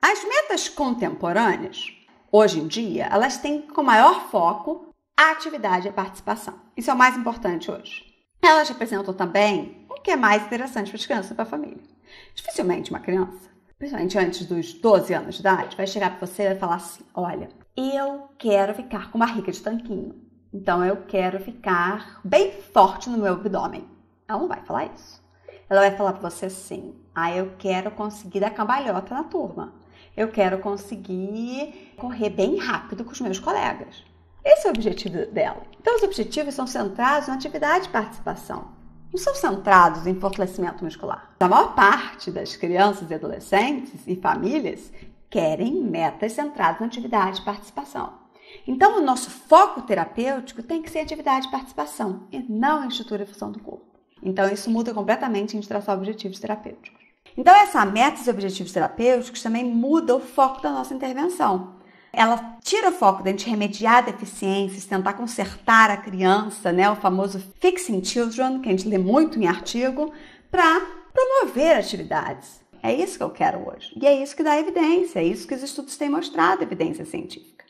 As metas contemporâneas, hoje em dia, elas têm como maior foco a atividade e a participação. Isso é o mais importante hoje. Elas representam também o que é mais interessante para as crianças e para a família. Dificilmente uma criança, principalmente antes dos 12 anos de idade, vai chegar para você e vai falar assim: olha, eu quero ficar com barriga de tanquinho. Então eu quero ficar bem forte no meu abdômen. Ela não vai falar isso. Ela vai falar para você assim: eu quero conseguir dar cambalhota na turma. Eu quero conseguir correr bem rápido com os meus colegas. Esse é o objetivo dela. Então os objetivos são centrados na atividade e participação. Não são centrados em fortalecimento muscular. A maior parte das crianças e adolescentes e famílias querem metas centradas na atividade e participação. Então, o nosso foco terapêutico tem que ser atividade e participação, e não a estrutura e função do corpo. Então, isso muda completamente em traçar objetivos terapêuticos. Então, essa metas e objetivos terapêuticos também muda o foco da nossa intervenção. Ela tira o foco da gente remediar deficiências, tentar consertar a criança, né? O famoso Fixing Children, que a gente lê muito em artigo, para promover atividades. É isso que eu quero hoje. E é isso que dá evidência, é isso que os estudos têm mostrado, evidência científica.